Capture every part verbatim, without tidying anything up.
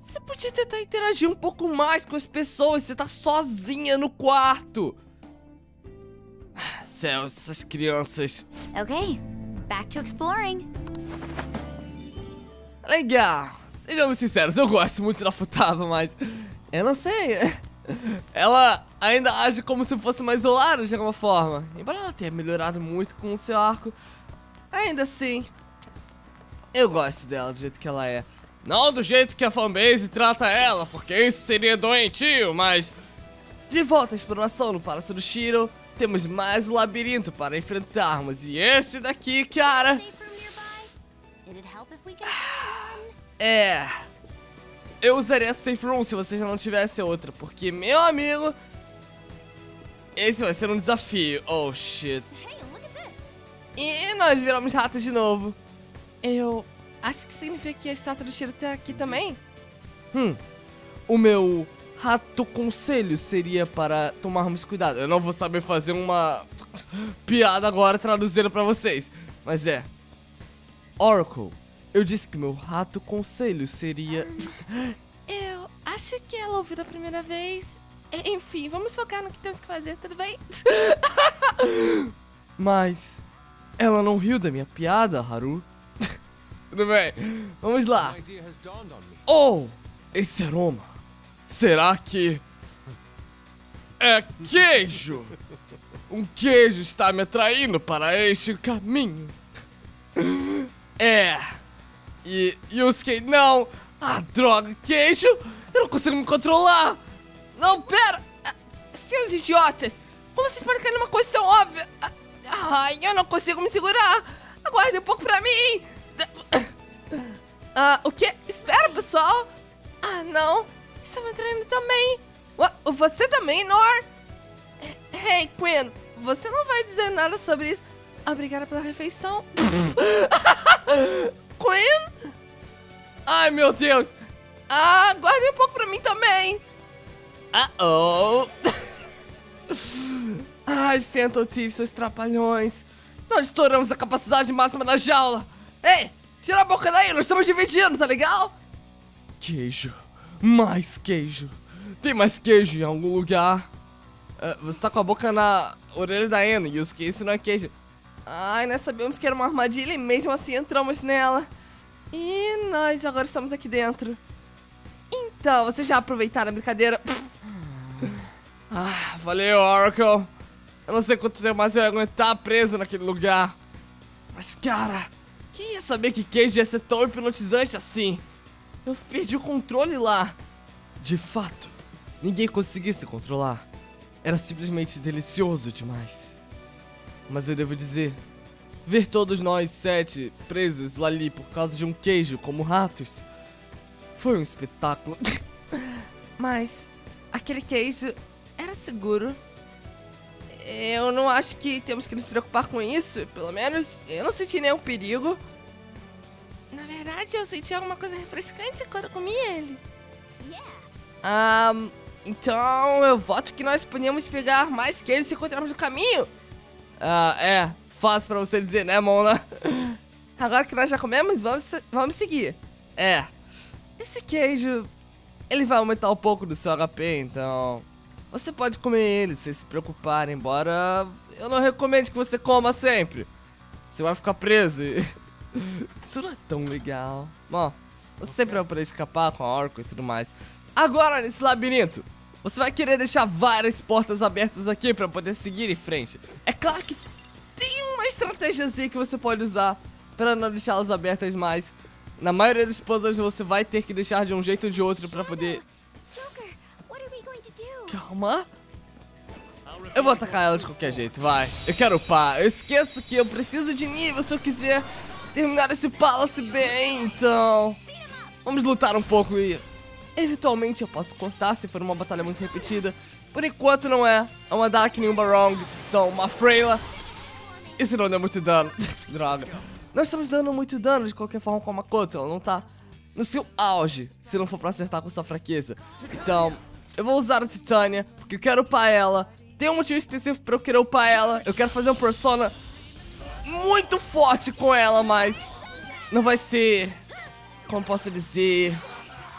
Você podia tentar interagir um pouco mais com as pessoas. Você tá sozinha no quarto. Céu, essas crianças. Okay, back to exploring. Legal. Sejamos sinceros, eu gosto muito da Futaba, mas eu não sei. Ela ainda age como se fosse mais isolada de alguma forma. Embora ela tenha melhorado muito com o seu arco, ainda assim, eu gosto dela do jeito que ela é. Não do jeito que a fanbase trata ela, porque isso seria doentio, mas... De volta à exploração no Palácio do Shiro, temos mais um labirinto para enfrentarmos. E esse daqui, cara... É... Eu usaria a Safe Room se você já não tivesse outra, porque, meu amigo... Esse vai ser um desafio. Oh, shit. E nós viramos ratos de novo. Eu... Acho que significa que a estátua do Shiro tá aqui também. Hum... O meu... Rato conselho seria para tomarmos cuidado. Eu não vou saber fazer uma piada agora traduzindo pra vocês, mas é Oracle, eu disse que meu rato conselho seria... Eu acho que ela ouviu da primeira vez. Enfim, vamos focar no que temos que fazer, tudo bem? Mas ela não riu da minha piada, Haru. Tudo bem, vamos lá. Oh, esse aroma. Será que é queijo? Um queijo está me atraindo para este caminho. É. E Yusuke, não. Ah, droga, queijo? Eu não consigo me controlar. Não, pera. Seus idiotas. Como vocês podem cair numa coisa tão óbvia? Ai, eu não consigo me segurar. Aguarde um pouco pra mim. Ah, o quê? Espera, pessoal. Ah, não. Está me traindo também. Você também, Nor? Hey, Queen, você não vai dizer nada sobre isso. Obrigada pela refeição. Queen? Ai, meu Deus. Ah, guarde um pouco pra mim também. Uh-oh. Ai, Phantom Thief, seus trapalhões. Nós estouramos a capacidade máxima da jaula. Ei, tira a boca daí, nós estamos dividindo, tá legal? Queijo. Mais queijo. Tem mais queijo em algum lugar? Uh, você tá com a boca na orelha da Anna, Yusuke, isso não é queijo. Ai, nós sabíamos que era uma armadilha e mesmo assim entramos nela. E nós agora estamos aqui dentro. Então, vocês já aproveitaram a brincadeira? Ah, valeu, Oracle. Eu não sei quanto tempo mais eu ia aguentar preso naquele lugar. Mas, cara, quem ia saber que queijo ia ser tão hipnotizante assim? Eu perdi o controle lá. De fato, ninguém conseguia se controlar. Era simplesmente delicioso demais. Mas eu devo dizer, ver todos nós sete presos ali por causa de um queijo como ratos foi um espetáculo. Mas aquele queijo era seguro. Eu não acho que temos que nos preocupar com isso. Pelo menos eu não senti nenhum perigo. Na verdade, eu senti alguma coisa refrescante quando comi ele. Ah, então eu voto que nós podíamos pegar mais queijos se encontrarmos no caminho. Ah, é. Fácil pra você dizer, né, Mona? Agora que nós já comemos, vamos, vamos seguir. É. Esse queijo, ele vai aumentar um pouco do seu H P, então... Você pode comer ele sem se preocupar, embora eu não recomendo que você coma sempre. Você vai ficar preso e... Isso não é tão legal. Bom, você sempre vai poder escapar com a Oracle e tudo mais. Agora, nesse labirinto, você vai querer deixar várias portas abertas aqui pra poder seguir em frente. É claro que tem uma estratégiazinha que você pode usar pra não deixá-las abertas mais. Na maioria dos puzzles você vai ter que deixar de um jeito ou de outro pra poder... Calma. Eu vou atacar ela de qualquer jeito, vai. Eu quero upar. Eu esqueço que eu preciso de nível se eu quiser terminar esse Palace bem, então... Vamos lutar um pouco e... Eventualmente eu posso cortar se for uma batalha muito repetida. Por enquanto não é. É uma Dark nem uma Barong. Então, uma Freyla. Isso não deu muito dano. Droga. Nós estamos dando muito dano de qualquer forma com a Makoto. Ela não tá no seu auge, se não for pra acertar com sua fraqueza. Então, eu vou usar a Titânia, porque eu quero upar ela. Tem um motivo específico pra eu querer upar ela. Eu quero fazer um persona muito forte com ela, mas não vai ser... Como posso dizer...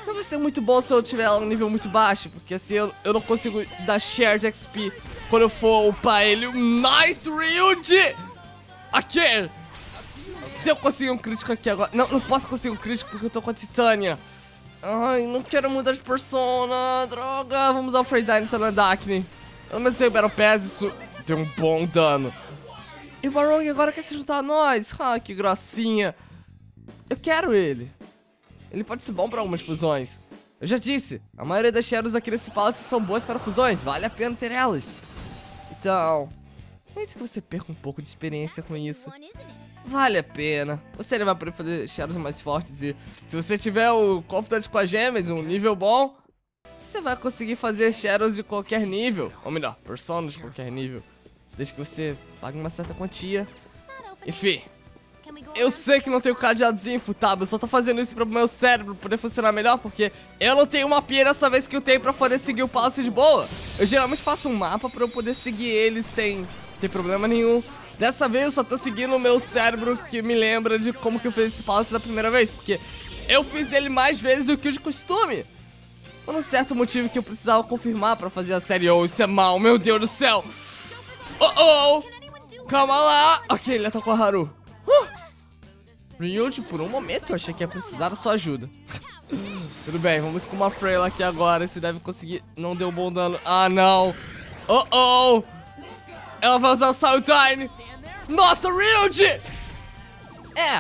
Não vai ser muito bom se eu tiver ela no nível muito baixo, porque assim eu, eu não consigo dar share de X P quando eu for upar ele. Nice, Ryuji! Aqui! Se eu conseguir um crítico aqui agora... Não, não posso conseguir um crítico porque eu tô com a Titânia. Ai, não quero mudar de persona. Droga, vamos usar o Freydine então na Dacne. Pelo menos tem o Battle Pass, isso deu um bom dano. E o Barong agora quer se juntar a nós. Ah, que gracinha. Eu quero ele. Ele pode ser bom para algumas fusões. Eu já disse, a maioria das Shadows aqui nesse Palace são boas para fusões. Vale a pena ter elas. Então, não é isso que você perca um pouco de experiência com isso. Vale a pena. Você vai poder fazer Shadows mais fortes. E se você tiver o Confidant com a Gemas, um nível bom, você vai conseguir fazer Shadows de qualquer nível. Ou melhor, Personas de qualquer nível. Desde que você pague uma certa quantia. Enfim, eu sei que não tenho cadeadozinho infutável. Eu só tô fazendo isso pro meu cérebro poder funcionar melhor, porque eu não tenho uma mapinha dessa vez que eu tenho pra poder seguir o Palace de boa. Eu geralmente faço um mapa pra eu poder seguir ele sem ter problema nenhum. Dessa vez eu só tô seguindo o meu cérebro, que me lembra de como que eu fiz esse Palace da primeira vez, porque eu fiz ele mais vezes do que o de costume. Por um certo motivo que eu precisava confirmar pra fazer a série. Oh, isso é mal, meu Deus do céu. Oh, oh. Calma lá. Ok, ele atacou a Haru. uh. Ryuji, por um momento eu achei que ia precisar da sua ajuda. Tudo bem, vamos com uma Freyla aqui agora. Você deve conseguir. Não deu um bom dano. Ah, não. Oh, oh. Ela vai usar o Saltine. Nossa, Ryuji! É.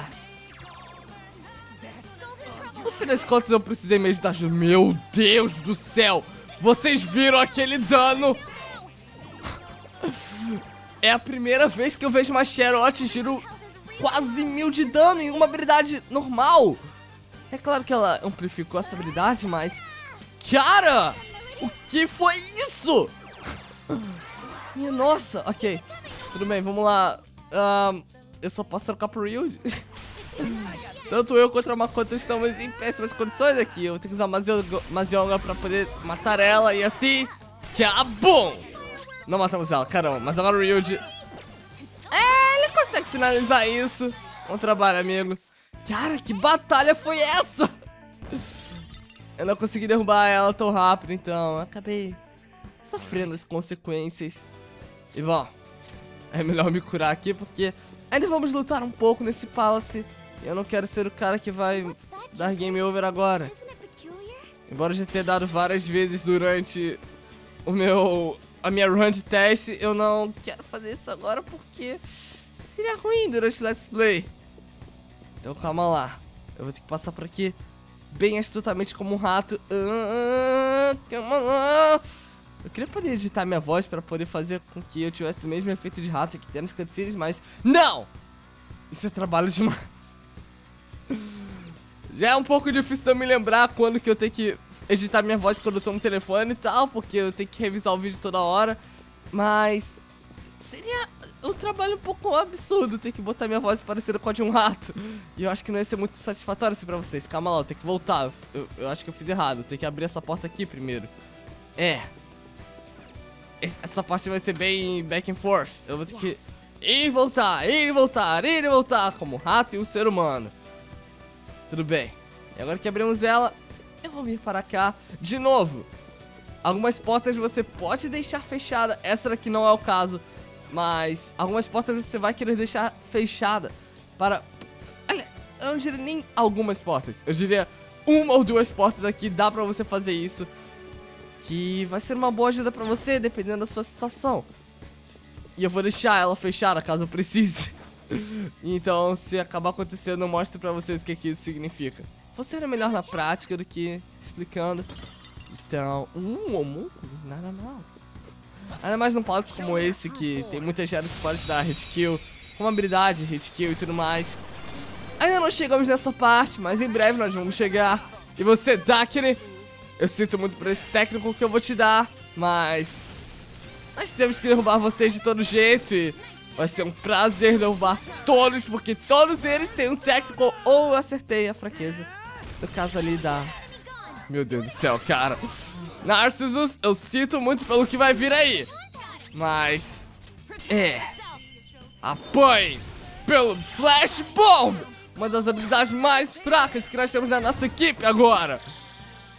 No fim das contas eu precisei mesmo da ajuda. Meu Deus do céu. Vocês viram aquele dano? É a primeira vez que eu vejo uma Cheryl atingir o quase mil de dano em uma habilidade normal. É claro que ela amplificou essa habilidade, mas... Cara! O que foi isso? Minha nossa, ok. Tudo bem, vamos lá. Um, eu só posso trocar pro Ryuji. Tanto eu quanto a Makoto estamos em péssimas condições aqui. Eu tenho que usar Mazionga pra poder matar ela e assim... Cabum! Não matamos ela, caramba. Mas agora o Ryuji... É, ele consegue finalizar isso. Bom trabalho, amigo. Cara, que batalha foi essa? Eu não consegui derrubar ela tão rápido, então eu acabei sofrendo as consequências. E bom, é melhor me curar aqui porque ainda vamos lutar um pouco nesse Palace. Eu não quero ser o cara que vai dar game over agora. Embora eu já tenha dado várias vezes durante o meu... a minha run de teste, eu não quero fazer isso agora porque seria ruim durante o Let's Play. Então calma lá. Eu vou ter que passar por aqui bem astutamente como um rato. Ah, calma lá. Eu queria poder editar minha voz para poder fazer com que eu tivesse o mesmo efeito de rato que tem nas cutscenes, mas não! Isso é trabalho demais. Já é um pouco difícil eu me lembrar quando que eu tenho que editar minha voz quando eu tô no telefone e tal, porque eu tenho que revisar o vídeo toda hora. Mas seria um trabalho um pouco absurdo ter que botar minha voz parecendo com a de um rato. E eu acho que não ia ser muito satisfatório assim pra vocês. Calma lá, eu tenho que voltar. Eu, eu acho que eu fiz errado. Eu tenho que abrir essa porta aqui primeiro. É. Essa parte vai ser bem back and forth. Eu vou ter que ir e voltar, ir e voltar, ir e voltar, como um rato e um ser humano. Tudo bem. E agora que abrimos ela, eu vou vir para cá de novo. Algumas portas você pode deixar fechada. Essa daqui não é o caso. Mas algumas portas você vai querer deixar fechada para... Olha, eu não diria nem algumas portas. Eu diria uma ou duas portas aqui. Dá pra você fazer isso, que vai ser uma boa ajuda pra você, dependendo da sua situação. E eu vou deixar ela fechada caso eu precise. Então, se acabar acontecendo, eu mostro pra vocês o que, que isso significa. Funciona melhor na prática do que explicando. Então, um homúnculo, nada mal. Ainda mais num Palace como esse, que tem muitas geras que podem dar hit kill, com habilidade, hit kill e tudo mais. Ainda não chegamos nessa parte, mas em breve nós vamos chegar. E você, Dacne, eu sinto muito por esse técnico que eu vou te dar, mas nós temos que derrubar vocês de todo jeito e vai ser um prazer derrubar todos, porque todos eles têm um técnico. Ou eu acertei a fraqueza, no caso ali da... Meu Deus do céu, cara. Narcissus, eu sinto muito pelo que vai vir aí, mas... É... Apanhe pelo Flash Bomb, uma das habilidades mais fracas que nós temos na nossa equipe agora.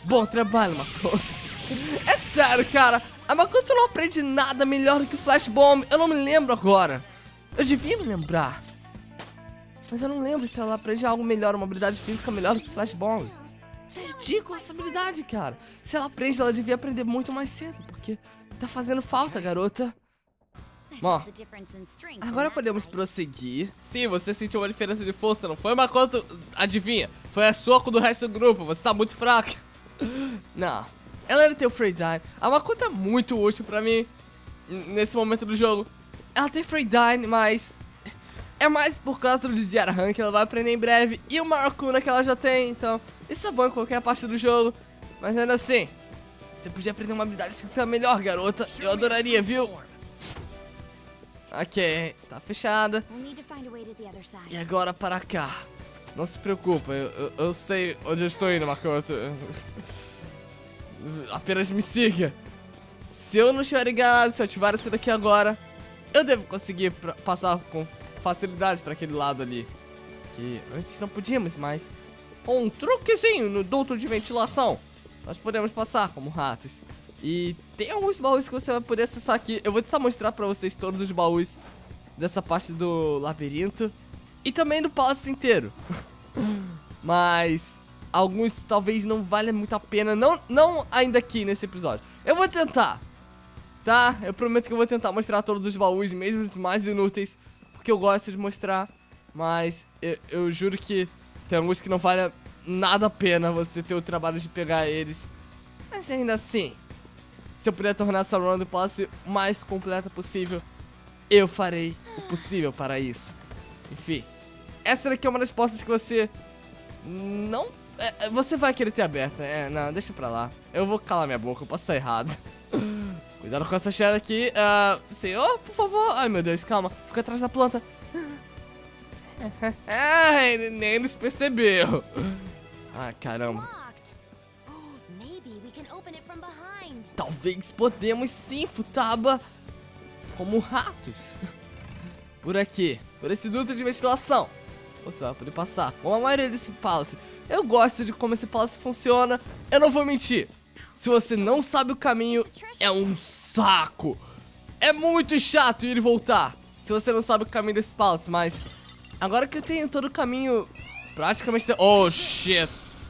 Bom trabalho, Makoto. É sério, cara. A Makoto não aprende nada melhor do que o Flash Bomb. Eu não me lembro agora. Eu devia me lembrar. Mas eu não lembro se ela aprende algo melhor, uma habilidade física melhor do que o Flash Bomb. É ridícula essa habilidade, cara. Se ela aprende, ela devia aprender muito mais cedo, porque tá fazendo falta, garota. Bom, agora podemos prosseguir. Sim, você sentiu uma diferença de força, não foi, Makoto? Adivinha, foi a soco do resto do grupo, você tá muito fraca. Não, ela ainda tem o Free Dine. A Makoto é muito útil pra mim nesse momento do jogo. Ela tem Free Dine, mas é mais por causa do Didier Han, que ela vai aprender em breve, e o Maracuna que ela já tem, então isso é bom em qualquer parte do jogo. Mas ainda assim, você podia aprender uma habilidade física melhor, garota. Eu adoraria, viu? Ok, tá fechada. E agora para cá. Não se preocupa, eu, eu, eu sei onde eu estou indo, Makoto. Apenas me siga. Se eu não estiver enganado, se eu ativar isso daqui agora, eu devo conseguir pra, passar com facilidade para aquele lado ali. Que antes não podíamos, mas com um truquezinho no duto de ventilação, nós podemos passar como ratos. E tem alguns baús que você vai poder acessar aqui. Eu vou tentar mostrar pra vocês todos os baús dessa parte do labirinto e também do palácio inteiro. Mas alguns talvez não valha muito a pena. Não, não ainda aqui nesse episódio. Eu vou tentar, tá? Eu prometo que eu vou tentar mostrar todos os baús, mesmo os mais inúteis, porque eu gosto de mostrar. Mas eu, eu juro que tem alguns que não valha nada a pena você ter o trabalho de pegar eles. Mas ainda assim, se eu puder tornar essa run do palácio o mais completa possível, eu farei o possível para isso. Enfim, essa daqui é uma das portas que você não... É, você vai querer ter aberta. É, não, deixa pra lá. Eu vou calar minha boca, eu posso estar errado. Cuidado com essa cheira aqui. uh, Senhor, por favor. Ai, meu Deus, calma. Fica atrás da planta. Ah, ele nem nos percebeu. Ah, caramba. Talvez podemos sim, Futaba, como ratos. Por aqui, por esse duto de ventilação, você vai poder passar, como a maioria desse palace. Eu gosto de como esse palace funciona. Eu não vou mentir, se você não sabe o caminho, é um saco. É muito chato ir e voltar, se você não sabe o caminho desse palace. Mas agora que eu tenho todo o caminho praticamente... Oh, shit.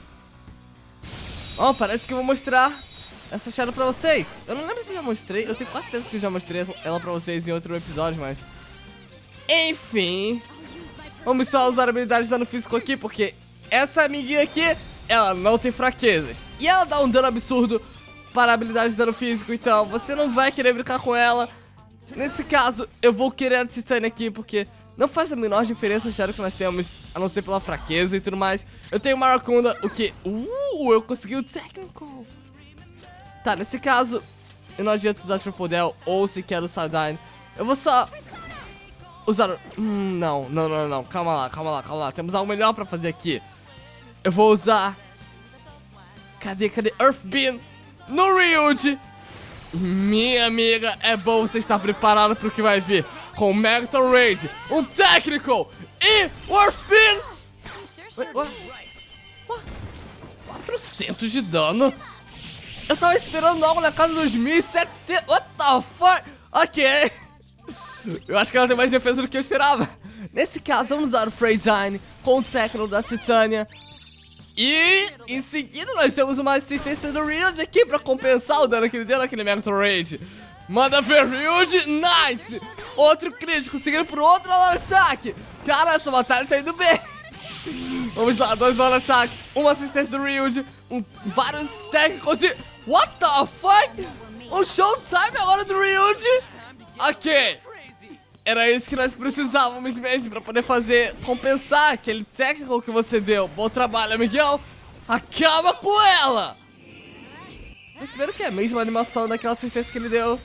Oh, parece que eu vou mostrar essa shadow pra vocês. Eu não lembro se eu já mostrei. Eu tenho quase certeza que eu já mostrei ela pra vocês em outro episódio, mas... Enfim, vamos só usar habilidades de dano físico aqui, porque essa amiguinha aqui, ela não tem fraquezas. E ela dá um dano absurdo para habilidades de dano físico, então você não vai querer brincar com ela. Nesse caso, eu vou querer a Titânia aqui, porque não faz a menor diferença a shadow que nós temos, a não ser pela fraqueza e tudo mais. Eu tenho Maracunda, o que? Uh, eu consegui o Technical. Tá, nesse caso, eu não adianta usar Triple Del ou sequer o Sardine. Eu vou só usar... Hum, não, não, não, não. Calma lá, calma lá, calma lá. Temos algo melhor pra fazer aqui. Eu vou usar... Cadê, cadê? Earth Beam no Ryuji. Minha amiga, é bom você estar preparado pro que vai vir. Com o Megaton Rage, um Technical e o Earth Beam. Ué, ué, ué, quatrocentos de dano? Eu tava esperando algo na casa dos mil e setecentos. What the fuck? Ok. Eu acho que ela tem mais defesa do que eu esperava. Nesse caso, vamos usar o Freyzine com o Technical da Titânia. E em seguida nós temos uma assistência do Ryuji aqui pra compensar o dano que ele deu naquele Megaton Rage. Manda ver, Ryuji. Nice. Outro crítico, seguindo por outro ataque. Cara, essa batalha tá indo bem. Vamos lá, dois Lord Attacks, uma assistência do Ryuji, um, vários técnicos e... What the fuck? Um showtime agora do Ryuji? Ok. Era isso que nós precisávamos mesmo pra poder fazer, compensar aquele técnico que você deu. Bom trabalho, Miguel. Acaba com ela. Perceberam que é a mesma animação daquela assistência que ele deu?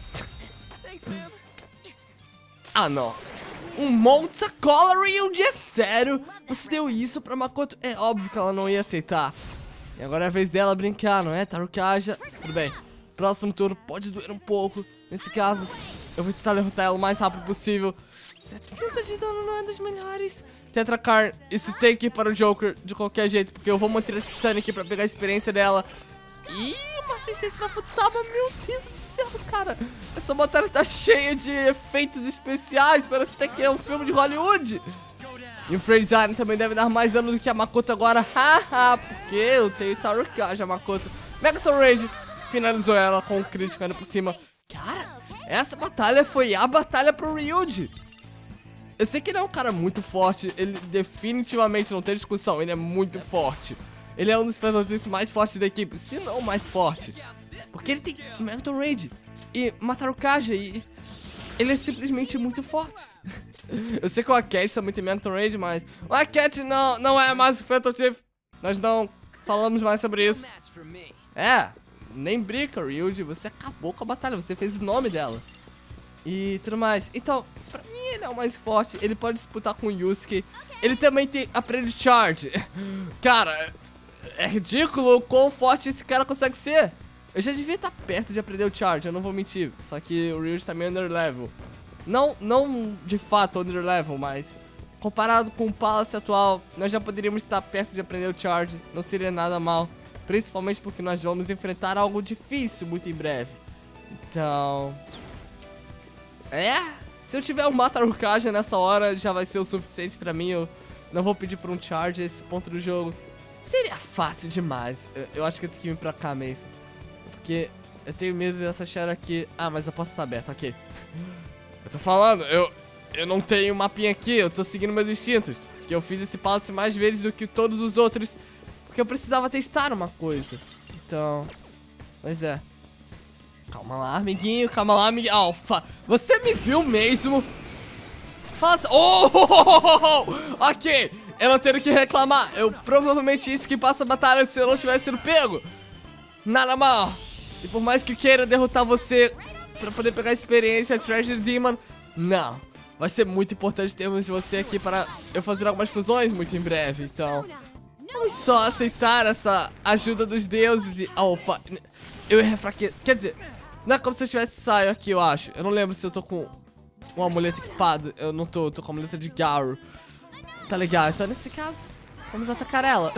Ah, não. Um monte de sacola, Ryuji, é sério? Você deu isso pra Makoto? É óbvio que ela não ia aceitar. E agora é a vez dela brincar, não é, Tarukaja? Tudo bem. Próximo turno pode doer um pouco. Nesse caso, eu vou tentar derrotar ela o mais rápido possível. setenta de dano não é das melhores. Tetracarn, isso tem que ir para o Joker de qualquer jeito, porque eu vou manter a Titânia aqui pra pegar a experiência dela. E uma assistência na Futaba, meu Deus do céu, cara. Essa batalha tá cheia de efeitos especiais, parece até que é um filme de Hollywood. E o Freezine também deve dar mais dano do que a Makoto agora, haha, porque eu tenho Tarukaja, a Makoto. Megaton Rage finalizou ela com um crítico ainda por cima. Cara, essa batalha foi a batalha pro Ryuji. Eu sei que ele é um cara muito forte, ele definitivamente não tem discussão, ele é muito forte. Ele é um dos personagens mais fortes da equipe, se não o mais forte. Porque ele tem Megaton Rage e Matarukaja e ele é simplesmente muito forte. Eu sei que o Aket também tem Megaton Rage, mas o Aket não, não é mais o Fatal Thief. Nós não falamos mais sobre isso. É, nem brinca, Ryuji, você acabou com a batalha, você fez o nome dela. E tudo mais. Então, pra mim ele é o mais forte, ele pode disputar com o Yusuke. Ele também tem Aprende Charge. Cara, é ridículo o quão forte esse cara consegue ser. Eu já devia estar perto de aprender o Charge, eu não vou mentir. Só que o Ryuji também é underlevel. Não, não de fato underlevel, mas comparado com o Palace atual, nós já poderíamos estar perto de aprender o Charge. Não seria nada mal, principalmente porque nós vamos enfrentar algo difícil muito em breve. Então... É, se eu tiver um Matarukaja nessa hora, já vai ser o suficiente pra mim. Eu não vou pedir por um Charge a esse ponto do jogo. Seria fácil demais. Eu, eu acho que eu tenho que vir pra cá mesmo. Porque eu tenho medo dessa Shadow aqui. Ah, mas a porta tá aberta, ok. Eu tô falando, eu, eu não tenho mapinha aqui, eu tô seguindo meus instintos. Porque eu fiz esse Palace mais vezes do que todos os outros. Porque eu precisava testar uma coisa. Então, pois é. Calma lá, amiguinho, calma lá, amiguinho. Alpha, você me viu mesmo? Fala assim. Oh, oh, oh, oh, ok, eu não tenho que reclamar. Eu provavelmente isso que passa a batalha se eu não tivesse sido pego. Nada mal. E por mais que eu queira derrotar você pra poder pegar a experiência Treasure Demon, não. Vai ser muito importante termos você aqui para eu fazer algumas fusões muito em breve. Então, vamos só aceitar essa ajuda dos deuses e... Alpha, eu errei fraqueza. Quer dizer, não é como se eu tivesse saio aqui, eu acho. Eu não lembro se eu tô com um amuleto equipado. Eu não tô, eu tô com a amuleta de Garu. Tá legal, então nesse caso, vamos atacar ela.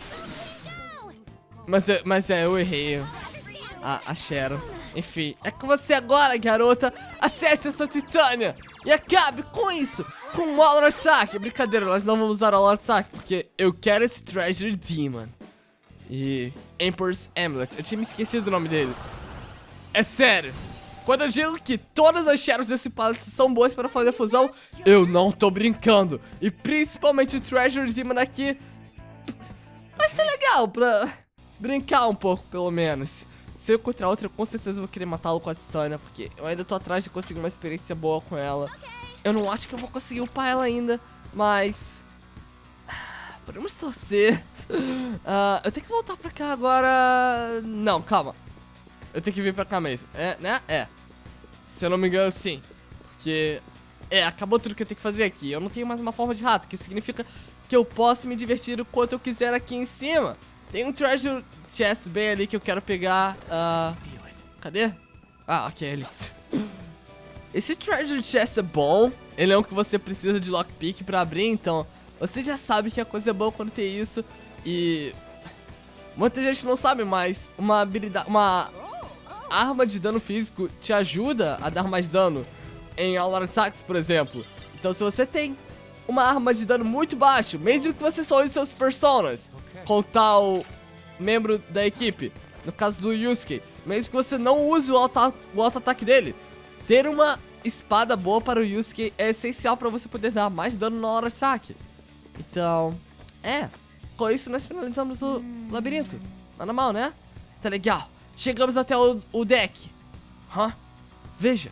Mas, eu, mas é, eu errei a, a Shadow. Enfim, é com você agora, garota. Acerte essa Titânia e acabe com isso, com o All Artsaki. Brincadeira, nós não vamos usar o All Artsaki, porque eu quero esse Treasure Demon. E Emperor's Amulet, eu tinha me esquecido do nome dele. É sério, quando eu digo que todas as Shadows desse Palace são boas para fazer fusão, eu não tô brincando. E principalmente o Treasure Demon aqui vai ser legal pra brincar um pouco, pelo menos. Se eu encontrar outra, eu com certeza vou querer matá-lo com a Titânia, porque eu ainda tô atrás de conseguir uma experiência boa com ela. Eu não acho que eu vou conseguir upar ela ainda, mas... podemos torcer. uh, Eu tenho que voltar pra cá agora. Não, calma. Eu tenho que vir pra cá mesmo. É, né? É. Se eu não me engano, sim. Porque... é, acabou tudo que eu tenho que fazer aqui. Eu não tenho mais uma forma de rato, que significa que eu posso me divertir o quanto eu quiser aqui em cima. Tem um Treasure Chest bem ali que eu quero pegar. uh, Cadê? Ah, ok, ali. Esse Treasure Chest é bom. Ele é um que você precisa de lockpick pra abrir, então você já sabe que a coisa é boa quando tem isso. E muita gente não sabe, mas uma habilidade, uma arma de dano físico te ajuda a dar mais dano em All Out Attacks, por exemplo. Então se você tem uma arma de dano muito baixo, mesmo que você só use seus personas com tal membro da equipe, no caso do Yusuke, mesmo que você não use o auto, o auto ataque dele, ter uma espada boa para o Yusuke é essencial para você poder dar mais dano na hora de saque. Então, é, com isso nós finalizamos o labirinto. Nada mal, né? Tá legal. Chegamos até o, o deck. Hã? Huh? Veja.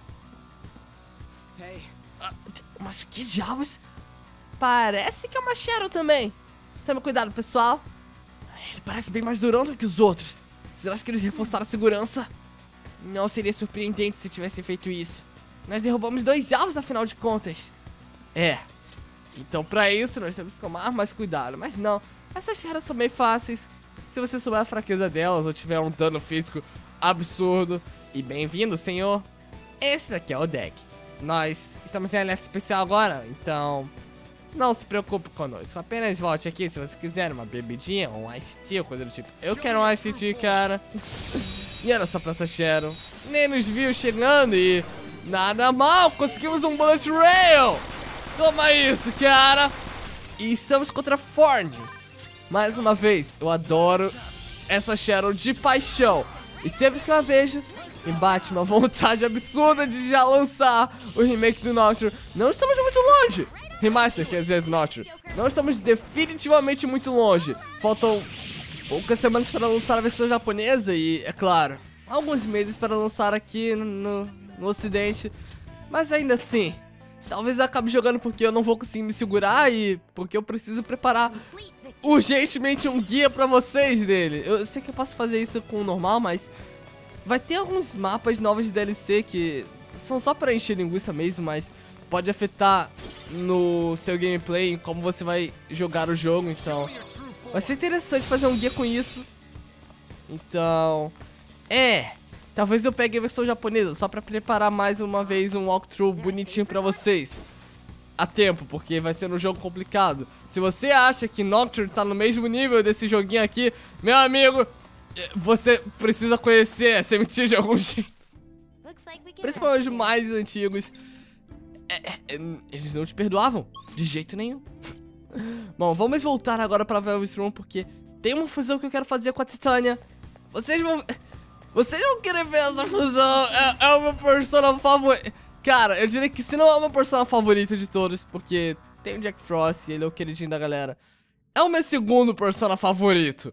Ah, mas que diabos? Parece que é uma Shadow também. Tome cuidado, pessoal. Ele parece bem mais durão do que os outros. Será que eles reforçaram a segurança? Não seria surpreendente se tivessem feito isso. Nós derrubamos dois alvos, afinal de contas. É. Então, pra isso, nós temos que tomar mais cuidado. Mas não, essas Shadows são bem fáceis. Se você souber a fraqueza delas ou tiver um dano físico absurdo. E bem-vindo, senhor. Esse daqui é o deck. Nós estamos em alerta especial agora, então não se preocupe conosco. Apenas volte aqui se você quiser uma bebidinha, um Ice Tea ou coisa do tipo. Eu quero um Ice Tea, cara. E era só pra essa Shadow. Nem nos viu chegando e... nada mal, conseguimos um Bullet Rail. Toma isso, cara. E estamos contra Fornius. Mais uma vez, eu adoro essa Shadow de paixão. E sempre que eu a vejo, me bate uma vontade absurda de já lançar o remake do Nocturne. Não estamos muito longe. Remaster, quer dizer, do Nocturne. Não estamos definitivamente muito longe. Faltam poucas semanas para lançar a versão japonesa e, é claro, alguns meses para lançar aqui no, no, no ocidente. Mas ainda assim, talvez eu acabe jogando porque eu não vou conseguir me segurar e porque eu preciso preparar urgentemente um guia pra vocês dele. Eu sei que eu posso fazer isso com o normal, mas vai ter alguns mapas novos de D L C que são só pra encher linguiça mesmo, mas pode afetar no seu gameplay, em como você vai jogar o jogo, então vai ser interessante fazer um guia com isso. Então, é, talvez eu pegue a versão japonesa só pra preparar mais uma vez um walkthrough bonitinho pra vocês a tempo, porque vai ser um jogo complicado. Se você acha que Nocturne tá no mesmo nível desse joguinho aqui, meu amigo, você precisa conhecer essa M T de algum jeito. Principalmente os mais antigos. É, é, eles não te perdoavam de jeito nenhum. Bom, vamos voltar agora pra Velvet Room, porque tem uma fusão que eu quero fazer com a Titânia. Vocês vão... Vocês vão querer ver essa fusão. É, é uma persona favorita. Cara, eu diria que se não é uma persona favorita de todos, porque tem o Jack Frost, ele é o queridinho da galera, é o meu segundo persona favorito.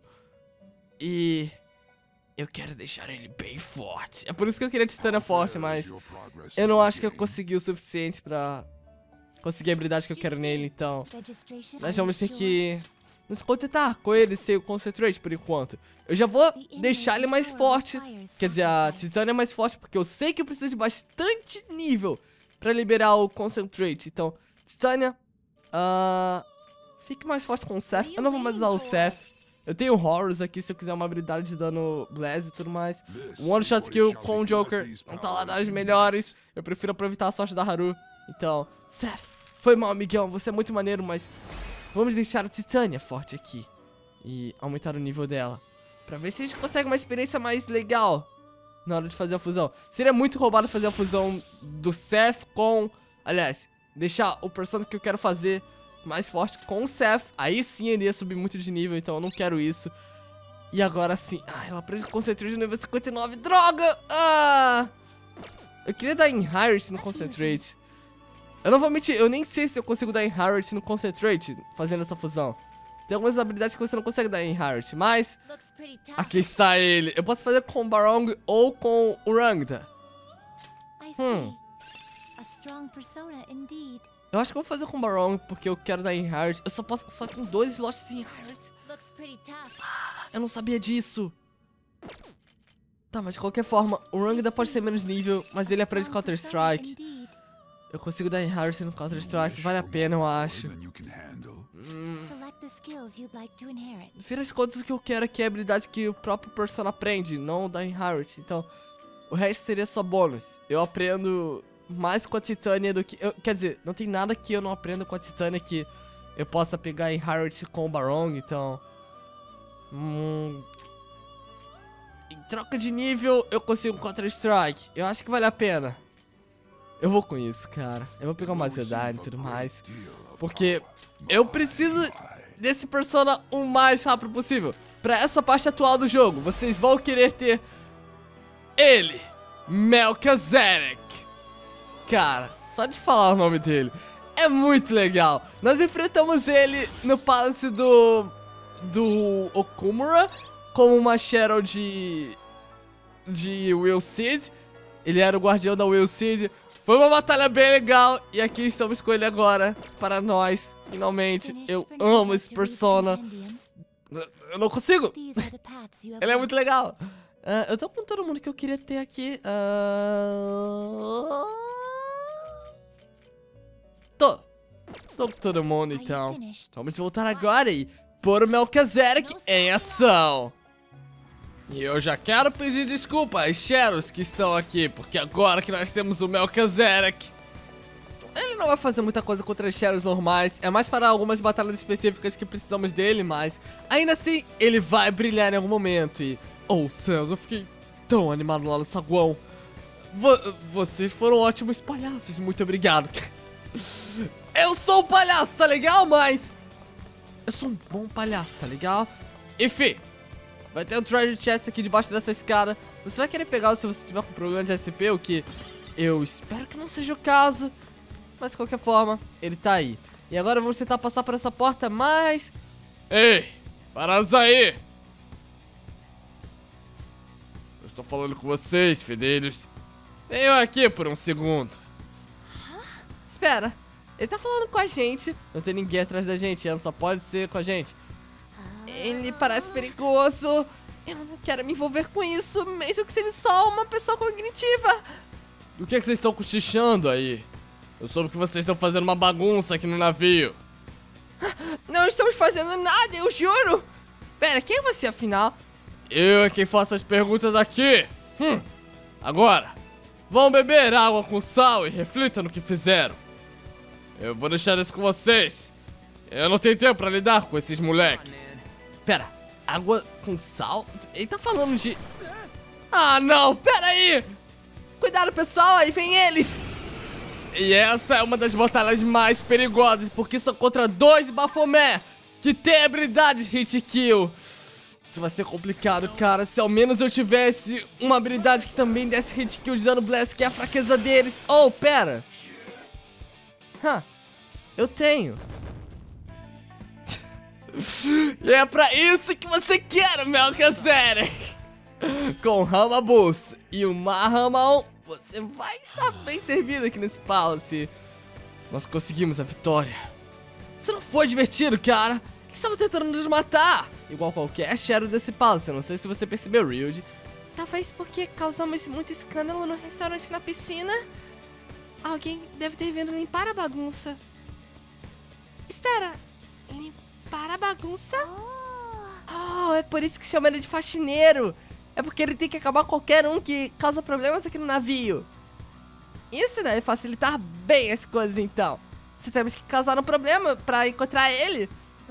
E eu quero deixar ele bem forte. É por isso que eu queria Titânia forte, mas eu não acho que eu consegui o suficiente pra conseguir a habilidade que eu quero nele, então nós vamos ter que nos contentar com ele ser o Concentrate por enquanto. Eu já vou deixar ele mais forte, quer dizer, a Titânia é mais forte, porque eu sei que eu preciso de bastante nível pra liberar o Concentrate. Então, Titânia, uh, fique mais forte com o Seth. Eu não vou mais usar o Seth. Eu tenho Horus aqui se eu quiser uma habilidade de dano Blaze e tudo mais. One Shot Kill com o Joker não tá lá das melhores. Eu prefiro aproveitar a sorte da Haru. Então, Seth, foi mal, amigão, você é muito maneiro, mas vamos deixar a Titânia forte aqui e aumentar o nível dela, pra ver se a gente consegue uma experiência mais legal na hora de fazer a fusão. Seria muito roubado fazer a fusão do Seth com... Aliás, deixar o personagem que eu quero fazer mais forte com o Seth. Aí sim ele ia subir muito de nível, então eu não quero isso. E agora sim... Ah, ela aprende Concentrate no nível cinquenta e nove. Droga! Ah! Eu queria dar Inherit no Concentrate. Eu não vou mentir, eu nem sei se eu consigo dar Inherit no Concentrate fazendo essa fusão. Tem algumas habilidades que você não consegue dar Inherit, mas aqui está ele. Eu posso fazer com o Barong ou com o Rangda. Hum. Eu acho que eu vou fazer com o Barong porque eu quero dar Inherit. Eu só posso, só com dois slots de Inherit. Ah, eu não sabia disso. Tá, mas de qualquer forma, o Rangda pode ter menos nível, mas ele aprende Counter Strike. Eu consigo dar Inherit no Counter Strike, vale a pena, eu acho. Hum. No fim das contas, o que eu quero aqui é a habilidade que o próprio Persona aprende, não da Inherit. Então, o resto seria só bônus. Eu aprendo mais com a Titânia do que... Eu, quer dizer, não tem nada que eu não aprenda com a Titânia que eu possa pegar Inherit com o Barong, então... Hum... Em troca de nível, eu consigo Counter Strike. Eu acho que vale a pena. Eu vou com isso, cara. Eu vou pegar uma Zedine e tudo mais. Porque eu preciso desse Persona o mais rápido possível. Pra essa parte atual do jogo, vocês vão querer ter ele, Melchizedek. Cara, só de falar o nome dele é muito legal. Nós enfrentamos ele no Palace do do Okumura como uma Shadow de de Will Seed. Ele era o guardião da Will Seed. Foi uma batalha bem legal e aqui estamos com ele agora para nós, finalmente. Eu amo esse Persona. Eu não consigo. Ele é muito legal. Uh, eu tô com todo mundo que eu queria ter aqui. Uh... Tô. Tô com todo mundo, então. Vamos voltar agora e pôr o Melchizedek em ação. E eu já quero pedir desculpa às Shadows que estão aqui, porque agora que nós temos o Melchizedek, ele não vai fazer muita coisa contra os Shadows normais. É mais para algumas batalhas específicas que precisamos dele, mas ainda assim, ele vai brilhar em algum momento. E, oh céus, eu fiquei tão animado lá no saguão. Vo vocês foram ótimos palhaços, muito obrigado. Eu sou um palhaço, tá legal? Mas eu sou um bom palhaço, tá legal? Enfim, vai ter um treasure chest aqui debaixo dessa escada. Você vai querer pegar se você tiver com problema de S P, o que eu espero que não seja o caso. Mas de qualquer forma, ele tá aí. E agora vamos tentar passar por essa porta, mas... Ei, parados aí! Eu estou falando com vocês, fedelhos. Venham aqui por um segundo. Espera, ele tá falando com a gente. Não tem ninguém atrás da gente, ela só pode ser com a gente. Ele parece perigoso. Eu não quero me envolver com isso, mesmo que seja só uma pessoa cognitiva. Do que é que vocês estão cochichando aí? Eu soube que vocês estão fazendo uma bagunça aqui no navio. Não estamos fazendo nada, eu juro. Pera, quem é você afinal? Eu é quem faço as perguntas aqui. Hum, agora, vão beber água com sal e reflita no que fizeram. Eu vou deixar isso com vocês. Eu não tenho tempo pra lidar com esses moleques. Pera, água com sal? Ele tá falando de... Ah, não, pera aí. Cuidado, pessoal, aí vem eles. E essa é uma das batalhas mais perigosas, porque são contra dois Baphomet que tem habilidades hit kill. Isso vai ser complicado, cara. Se ao menos eu tivesse uma habilidade que também desse hit kill de dano blast, que é a fraqueza deles. Oh, pera. Huh, eu tenho. E é pra isso que você quer, Melchizedek. Com Ramabus e o Mahamon, você vai estar bem servido aqui nesse Palace. Nós conseguimos a vitória. Isso não foi divertido, cara. Eles estavam tentando nos matar, igual qualquer Shadow desse Palace. Eu não sei se você percebeu, Ryuji. Talvez porque causamos muito escândalo no restaurante na piscina. Alguém deve ter vindo limpar a bagunça. Espera, limpar a bagunça? Oh, é por isso que chama ele de faxineiro. É porque ele tem que acabar com qualquer um que causa problemas aqui no navio. Isso deve facilitar bem as coisas, então. Se temos que causar um problema pra encontrar ele.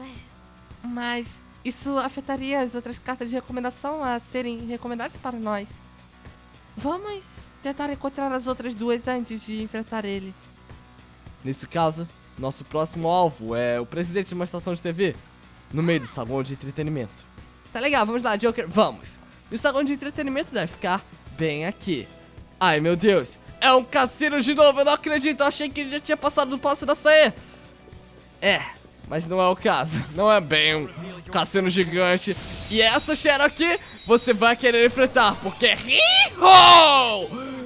Mas isso afetaria as outras cartas de recomendação a serem recomendadas para nós. Vamos tentar encontrar as outras duas antes de enfrentar ele. Nesse caso, nosso próximo alvo é o presidente de uma estação de T V, no meio do saguão de entretenimento. Tá legal, vamos lá, Joker, vamos. E o saguão de entretenimento deve ficar bem aqui. Ai, meu Deus, é um cassino de novo, eu não acredito, eu achei que ele já tinha passado do passo da saia. É, mas não é o caso, não é bem um cassino gigante. E essa Shadow aqui, você vai querer enfrentar, porque He-Ho!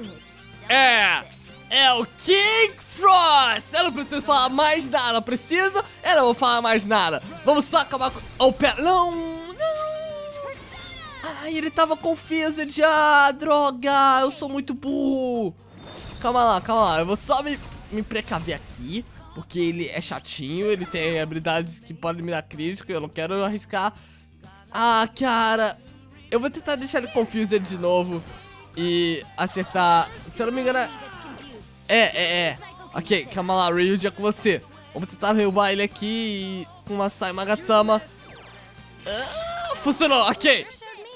É, é o King Frost. Eu não preciso falar mais nada, preciso? Eu não vou falar mais nada. Vamos só acabar com... Oh, pera, não, não. Ai, ele tava confused. Ah, droga, eu sou muito burro. Calma lá, calma lá, eu vou só me, me precaver aqui, porque ele é chatinho, ele tem habilidades que podem me dar crítico, eu não quero arriscar. Ah, cara, eu vou tentar deixar ele confused de novo e acertar, se eu não me engano, é, é, é. Ok, calma lá, Ryuji, é com você. Vamos tentar derrubar ele aqui e com uma Sai Magatsama. Ah, funcionou, ok.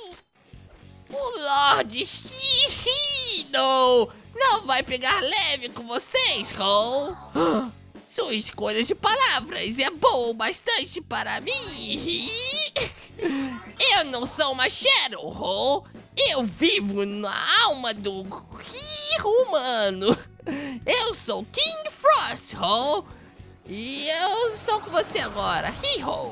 O Lorde Shihiro não vai pegar leve com vocês, Ho. Sua escolha de palavras é boa bastante para mim. Eu não sou uma Shadow, Ho. Eu vivo na alma do Hiro humano. Eu sou King Frost, Ho. E eu estou com você agora, He-Ho.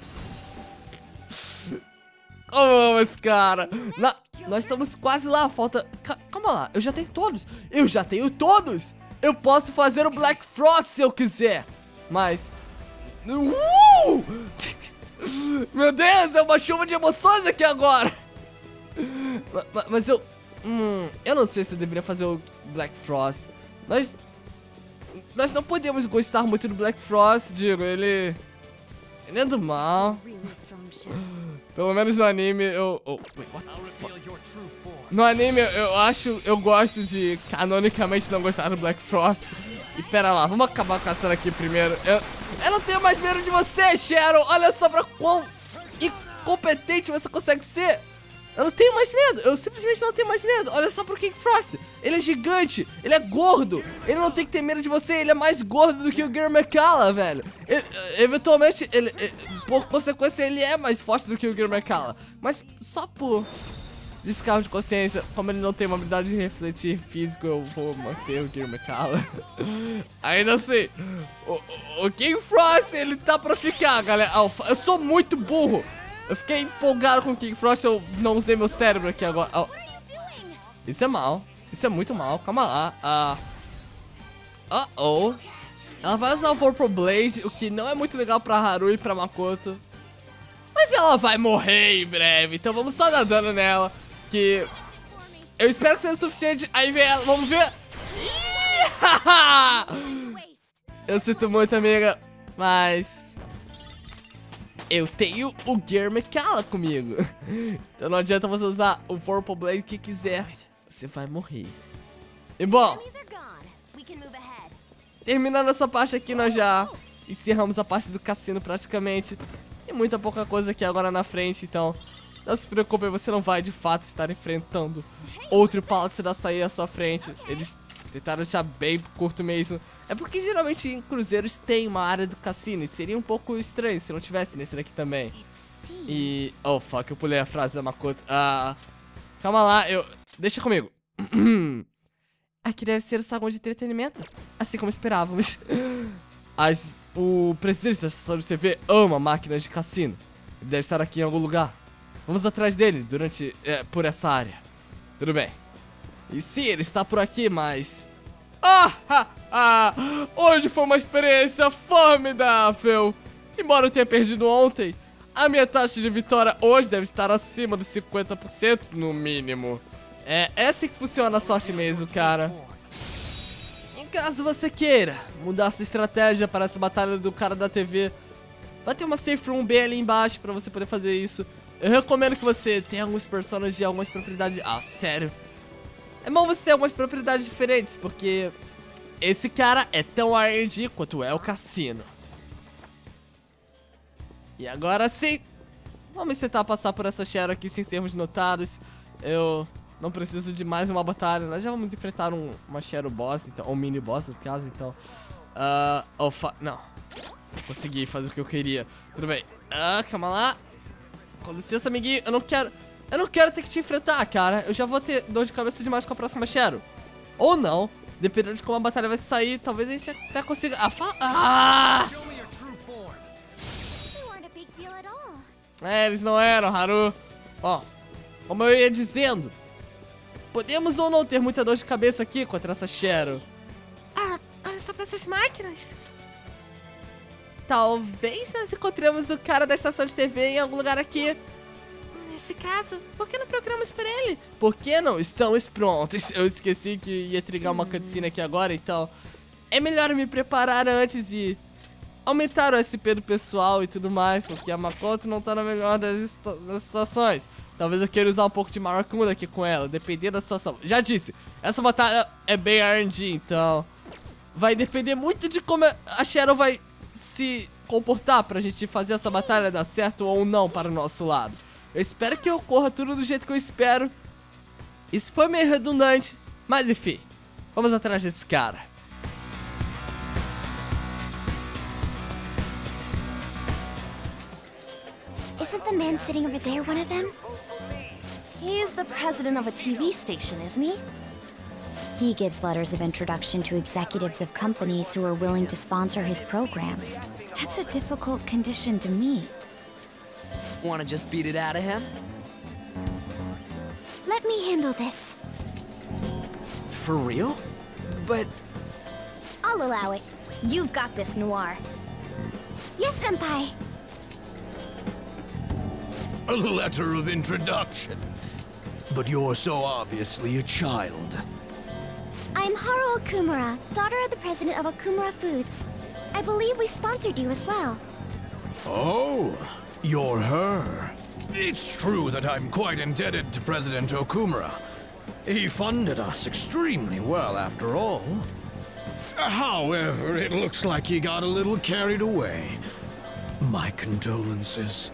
Oh, mas cara, na, nós estamos quase lá, falta... Calma lá, eu já tenho todos. Eu já tenho todos. Eu posso fazer o Black Frost se eu quiser. Mas... Uh! Meu Deus, é uma chuva de emoções aqui agora. Mas, mas eu... Hum, eu não sei se eu deveria fazer o Black Frost. Nós... Nós não podemos gostar muito do Black Frost, digo, ele... Ele é do mal. Pelo menos no anime eu... Oh, wait, what the fuck? No anime eu acho... Eu gosto de canonicamente não gostar do Black Frost. E pera lá, vamos acabar com a cena aqui primeiro. Eu, eu não tenho mais medo de você, Sharon. Olha só pra quão incompetente você consegue ser. Eu não tenho mais medo, eu simplesmente não tenho mais medo. Olha só pro King Frost, ele é gigante, ele é gordo. Ele não tem que ter medo de você, ele é mais gordo do que o Gary McCalla, velho. Ele, eventualmente, ele, ele, por consequência, ele é mais forte do que o Gary McCalla. Mas só por descargo de consciência, como ele não tem uma habilidade de refletir físico, eu vou manter o Gary McCalla. Ainda assim, o, o King Frost, ele tá pra ficar, galera. Eu sou muito burro. Eu fiquei empolgado com o King Frost, eu não usei meu cérebro aqui agora. Oh. Isso é mal. Isso é muito mal. Calma lá. Uh oh. Ela vai usar o Vorpal Blade, o que não é muito legal pra Haru e pra Makoto. Mas ela vai morrer em breve. Então vamos só dar dano nela. Que eu espero que seja o suficiente. Aí vem ela. Vamos ver. Eu sinto muito, amiga. Mas... eu tenho o Gary McCalla comigo. Então não adianta você usar o Vorpal Blade que quiser. Você vai morrer. E bom, terminando essa parte aqui, nós já encerramos a parte do cassino praticamente. Tem muita pouca coisa aqui agora na frente, então não se preocupe, você não vai de fato estar enfrentando outro Palácio da Açaí à sua frente. Eles tentaram deixar bem curto mesmo. É porque geralmente em cruzeiros tem uma área do cassino e seria um pouco estranho se não tivesse nesse daqui também. E... oh, fuck, eu pulei a frase da Makoto. Ah, calma lá, eu... deixa comigo. Aqui deve ser o salão de entretenimento, assim como esperávamos. As... o presidente da estação de T V ama máquinas de cassino. Ele deve estar aqui em algum lugar. Vamos atrás dele durante... É, por essa área. Tudo bem. E sim, ele está por aqui, mas... Ah, ah, ah, hoje foi uma experiência formidável. Embora eu tenha perdido ontem, a minha taxa de vitória hoje deve estar acima dos cinquenta por cento no mínimo. É, é assim que funciona a sorte mesmo, cara. Em caso você queira mudar sua estratégia para essa batalha do cara da T V, vai ter uma safe room bem ali embaixo para você poder fazer isso. Eu recomendo que você tenha alguns personagens de algumas propriedades... ah, sério? É bom você ter algumas propriedades diferentes, porque esse cara é tão R N G quanto é o cassino. E agora sim, vamos tentar passar por essa Sharon aqui sem sermos notados. Eu não preciso de mais uma batalha, nós já vamos enfrentar um, uma Sharon boss, então, ou um mini boss no caso, então... Uh, oh, fa não, consegui fazer o que eu queria, tudo bem. Ah, uh, calma lá. Com licença, amiguinho, eu não quero... Eu não quero ter que te enfrentar, cara. Eu já vou ter dor de cabeça demais com a próxima Sharon. Ou não. Dependendo de como a batalha vai sair, talvez a gente até consiga... Ah, fala... Ah! É, eles não eram, Haru. Ó, como eu ia dizendo, podemos ou não ter muita dor de cabeça aqui contra essa Sharon. Ah, olha só pra essas máquinas. Talvez nós encontremos o cara da estação de T V em algum lugar aqui. Nesse caso, por que não procuramos por ele? Por que não estamos prontos? Eu esqueci que ia trigar uma cutscene aqui agora, então é melhor me preparar antes e aumentar o S P do pessoal e tudo mais, porque a Makoto não tá na melhor das, das situações. Talvez eu queira usar um pouco de Maracunda aqui com ela, dependendo da situação. Já disse, essa batalha é bem R N G, então vai depender muito de como a Sharon vai se comportar pra gente fazer essa batalha dar certo ou não para o nosso lado. Eu espero que ocorra tudo do jeito que eu espero. Isso foi meio redundante, mas enfim, vamos atrás desse cara. Isn't the man sitting over there one of them? He's the president of a T V station, isn't he? He gives letters of introduction to executives of companies who are willing to sponsor his programs. That's a difficult condition to meet. Wanna just beat it out of him? Let me handle this. For real? But... I'll allow it. You've got this, Noir. Yes, Senpai. A letter of introduction. But you're so obviously a child. I'm Haru Okumura, daughter of the president of Okumura Foods. I believe we sponsored you as well. Oh, you're her. It's true that I'm quite indebted to President Okumura. He funded us extremely well, after all. However, it looks like he got a little carried away. My condolences.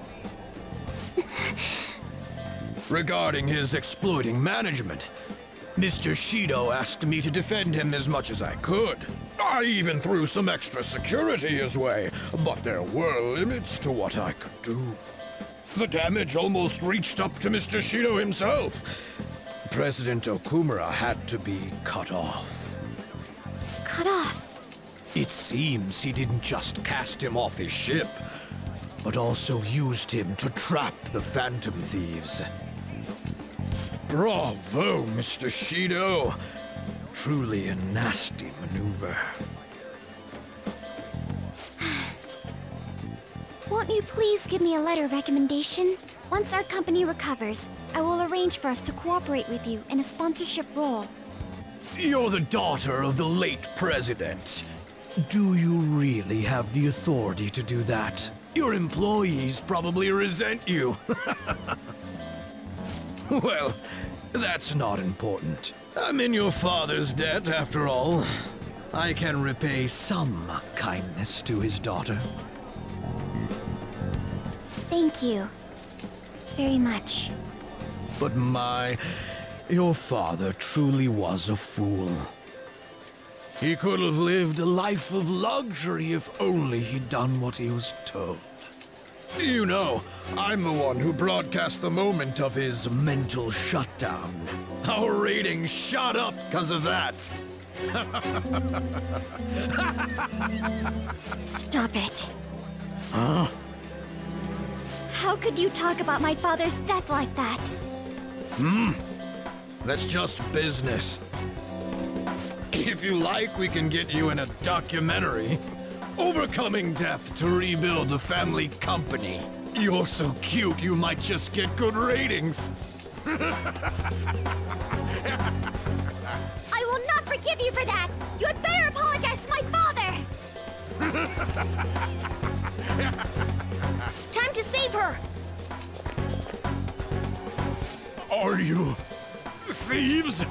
Regarding his exploiting management, Mister Shido asked me to defend him as much as I could. I even threw some extra security his way, but there were limits to what I could do. The damage almost reached up to Mister Shido himself. President Okumura had to be cut off. Cut off? It seems he didn't just cast him off his ship, but also used him to trap the Phantom Thieves. Bravo, Mister Shido. Truly a nasty maneuver. Won't you please give me a letter of recommendation? Once our company recovers, I will arrange for us to cooperate with you in a sponsorship role. You're the daughter of the late president. Do you really have the authority to do that? Your employees probably resent you. Well, that's not important. I'm in your father's debt, after all. I can repay some kindness to his daughter. Thank you. Very much. But my... your father truly was a fool. He could have lived a life of luxury if only he'd done what he was told. You know, I'm the one who broadcast the moment of his mental shutdown. Our ratings shot up because of that. Stop it. Huh? How could you talk about my father's death like that? Hmm? That's just business. If you like, we can get you in a documentary. Overcoming death to rebuild a family company. You're so cute, you might just get good ratings. I will not forgive you for that! You had better apologize to my father! Time to save her! Are you... thieves?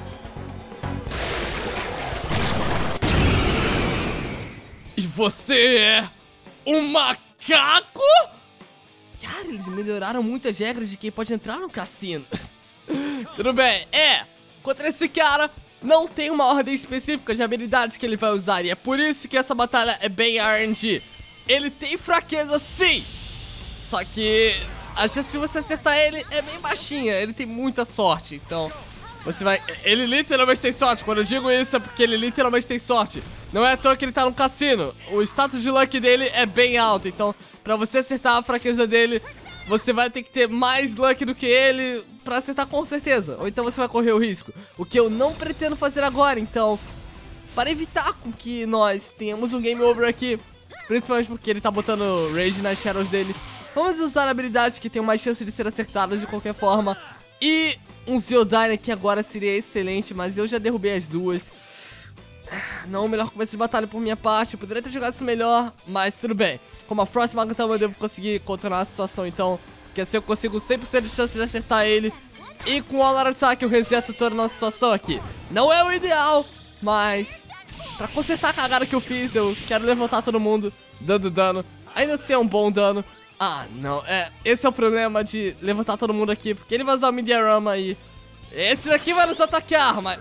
E você é um macaco? Cara, eles melhoraram muito as regras de quem pode entrar no cassino. Tudo bem, é. Contra esse cara, não tem uma ordem específica de habilidades que ele vai usar. E é por isso que essa batalha é bem R N G. Ele tem fraqueza sim. Só que a chance de você acertar ele é bem baixinha. Ele tem muita sorte, então... Você vai... Ele literalmente tem sorte. Quando eu digo isso é porque ele literalmente tem sorte. Não é à toa que ele tá no cassino. O status de luck dele é bem alto. Então, pra você acertar a fraqueza dele, você vai ter que ter mais luck do que ele pra acertar com certeza. Ou então você vai correr o risco. O que eu não pretendo fazer agora. Então, para evitar com que nós tenhamos um game over aqui, principalmente porque ele tá botando Rage nas shadows dele, vamos usar habilidades que tem mais chance de ser acertadas de qualquer forma. E... um Ziodyne aqui agora seria excelente, mas eu já derrubei as duas. Não o melhor começo de batalha por minha parte. Eu poderia ter jogado isso melhor, mas tudo bem. Como a Frost Magatama eu devo conseguir contornar a situação, então. Que assim eu consigo cem por cento de chance de acertar ele. E com o All Out Attack eu reseto toda a nossa situação aqui. Não é o ideal, mas... pra consertar a cagada que eu fiz, eu quero levantar todo mundo dando dano. Ainda assim é um bom dano. Ah, não, é, esse é o problema de levantar todo mundo aqui, porque ele vai usar o Mediarama e esse daqui vai nos atacar, mas...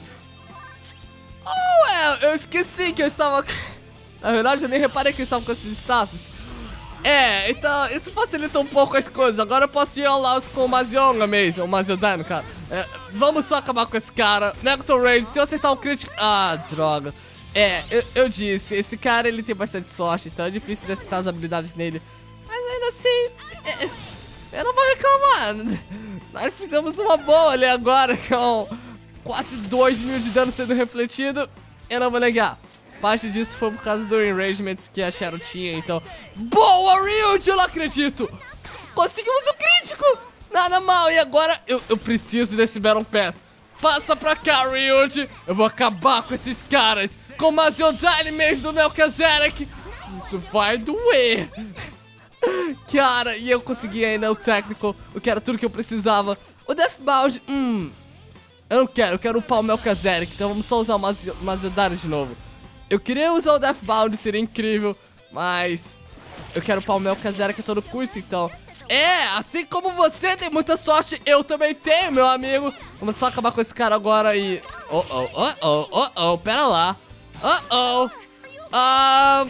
Oh, é, eu esqueci que eu estava... Na verdade, eu nem reparei que eu estava com esses status. É, então, isso facilita um pouco as coisas. Agora eu posso ir ao Laos com o Mazionga mesmo, o Maziodano, cara. É, vamos só acabar com esse cara. Negaton Rage, se eu acertar um crítico... Ah, droga. É, eu, eu disse, esse cara, ele tem bastante sorte, então é difícil de acertar as habilidades nele. Mas ainda assim, eu não vou reclamar. Nós fizemos uma boa ali agora, com quase dois mil de dano sendo refletido. Eu não vou negar. Parte disso foi por causa do enragement que a Shadow tinha, então... Boa, Ryuji, eu não acredito! Conseguimos o crítico! Nada mal, e agora eu, eu preciso desse Battle Pass. Passa pra cá, Ryuji! Eu vou acabar com esses caras! Com o Maziodyne mesmo do Melchizedek! Isso vai doer! Cara, e eu consegui ainda o Technical, o que era tudo que eu precisava. O Deathbound, hum... eu não quero, eu quero upar o Melchizedek, então vamos só usar o Mazedari de novo. Eu queria usar o Deathbound, seria incrível, mas... eu quero upar o Melchizedek a todo custo, então... é, assim como você tem muita sorte, eu também tenho, meu amigo. Vamos só acabar com esse cara agora e... oh, oh, oh, oh, oh, oh, pera lá. Oh, oh. Um...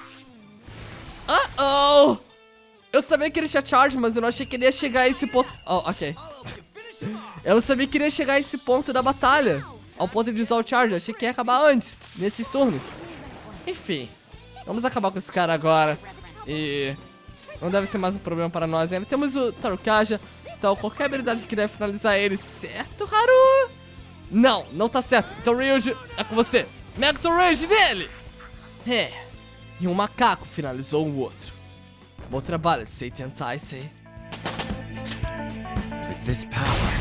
Oh, oh. Eu sabia que ele tinha charge, mas eu não achei que ele ia chegar a esse ponto... oh, ok. Eu não sabia que ele ia chegar a esse ponto da batalha, ao ponto de usar o charge. Eu achei que ia acabar antes, nesses turnos. Enfim, vamos acabar com esse cara agora. E... não deve ser mais um problema para nós ainda. Temos o Tarukaja, então qualquer habilidade que deve finalizar ele, certo, Haru? Não, não tá certo. Então Ryuji, é com você. Mega Rage nele! É, e um macaco finalizou o outro. Bom trabalho, Satan Taisei. With this power...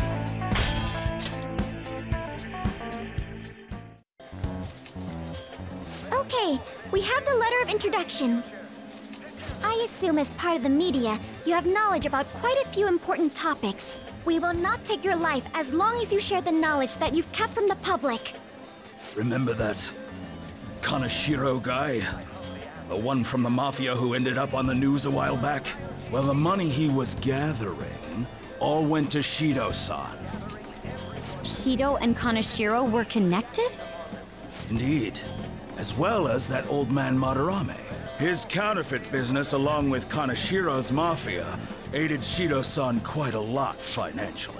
Okay, we have the letter of introduction. I assume as part of the media, you have knowledge about quite a few important topics. We will not take your life as long as you share the knowledge that you've kept from the public. Remember that Kaneshiro guy? The one from the Mafia who ended up on the news a while back? Well, the money he was gathering all went to Shido-san. Shido and Kaneshiro were connected? Indeed. As well as that old man Madarame. His counterfeit business, along with Kaneshiro's Mafia, aided Shido-san quite a lot financially.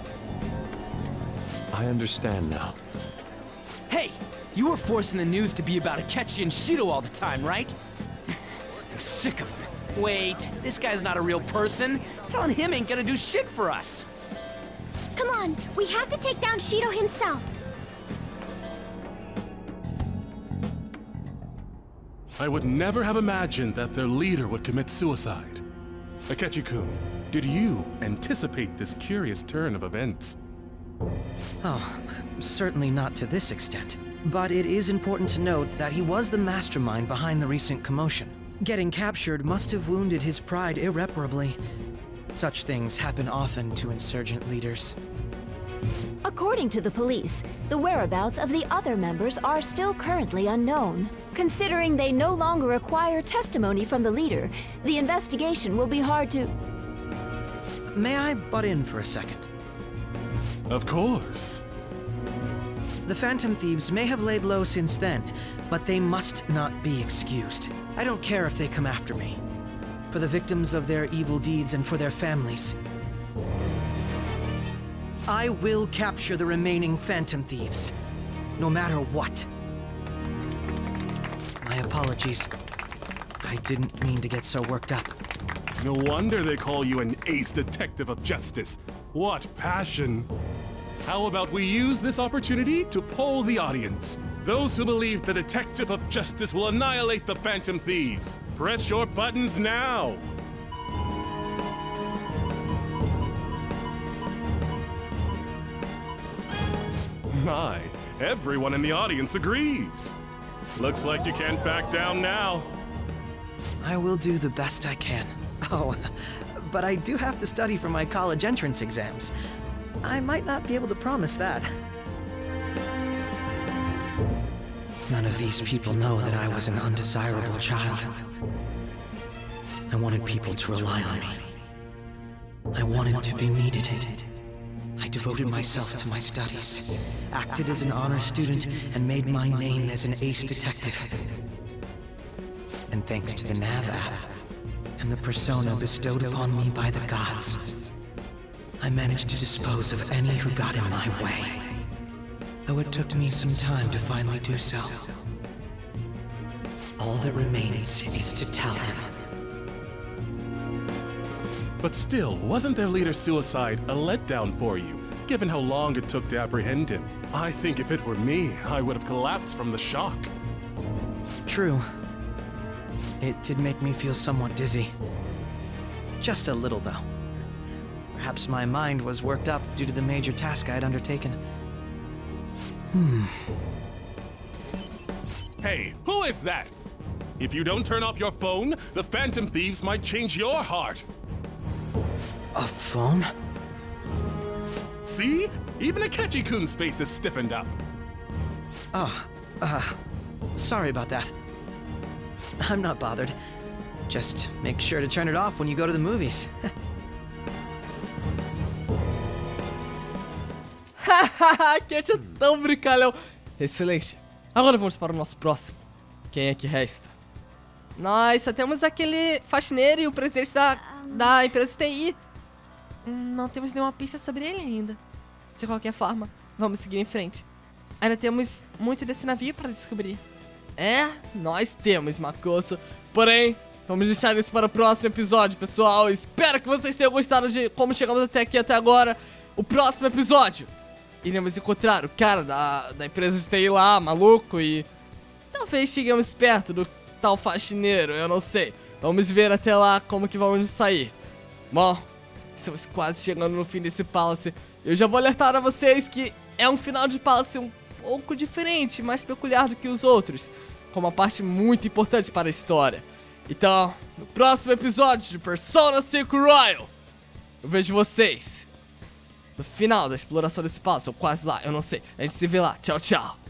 I understand now. Hey! You were forcing the news to be about Akechi and Shido all the time, right? I'm sick of him. Wait, this guy's not a real person. Telling him ain't gonna do shit for us. Come on, we have to take down Shido himself. I would never have imagined that their leader would commit suicide. Akechi-kun, did you anticipate this curious turn of events? Oh, certainly not to this extent. But it is important to note that he was the mastermind behind the recent commotion. Getting captured must have wounded his pride irreparably. Such things happen often to insurgent leaders. According to the police, the whereabouts of the other members are still currently unknown. Considering they no longer require testimony from the leader, the investigation will be hard to... May I butt in for a second? Of course. The Phantom Thieves may have laid low since then, but they must not be excused. I don't care if they come after me. For the victims of their evil deeds and for their families. I will capture the remaining Phantom Thieves, no matter what. My apologies. I didn't mean to get so worked up. No wonder they call you an ace detective of justice. What passion! How about we use this opportunity to poll the audience? Those who believe the detective of justice will annihilate the Phantom Thieves. Press your buttons now! My, everyone in the audience agrees. Looks like you can't back down now. I will do the best I can. Oh, but I do have to study for my college entrance exams. I might not be able to promise that. None of these people know that I was an undesirable child. I wanted people to rely on me. I wanted to be needed. I devoted myself to my studies, acted as an honor student, and made my name as an ace detective. And thanks to the Nav app, and the persona bestowed upon me by the gods, I managed to dispose of any who got in my way. Though it took me some time to finally do so. All that remains is to tell him. But still, wasn't their leader's suicide a letdown for you, given how long it took to apprehend him? I think if it were me, I would have collapsed from the shock. True. It did make me feel somewhat dizzy. Just a little, though. Perhaps my mind was worked up due to the major task I had undertaken. Hmm. Hey, who is that? If you don't turn off your phone, the Phantom Thieves might change your heart. A phone? See? Even Akechi-kun's face is stiffened up. Oh, uh, sorry about that. I'm not bothered. Just make sure to turn it off when you go to the movies. Hahaha, Cat é tão brincalhão. Excelente. Agora vamos para o nosso próximo. Quem é que resta? Nós só temos aquele faxineiro e o presidente da, da empresa T I. Não temos nenhuma pista sobre ele ainda. De qualquer forma, vamos seguir em frente. Ainda temos muito desse navio para descobrir. É, nós temos, Makoto. Porém, vamos deixar isso para o próximo episódio, pessoal. Espero que vocês tenham gostado de como chegamos até aqui, até agora. O próximo episódio, iremos encontrar o cara da, da empresa de T I lá, maluco, e talvez cheguemos perto do tal faxineiro, eu não sei. Vamos ver até lá como que vamos sair. Bom, estamos quase chegando no fim desse Palace. Eu já vou alertar a vocês que é um final de Palace um pouco diferente, mais peculiar do que os outros, com uma parte muito importante para a história. Então, no próximo episódio de Persona cinco Royal, eu vejo vocês no final da exploração desse Palace, ou quase lá, eu não sei. A gente se vê lá. Tchau, tchau.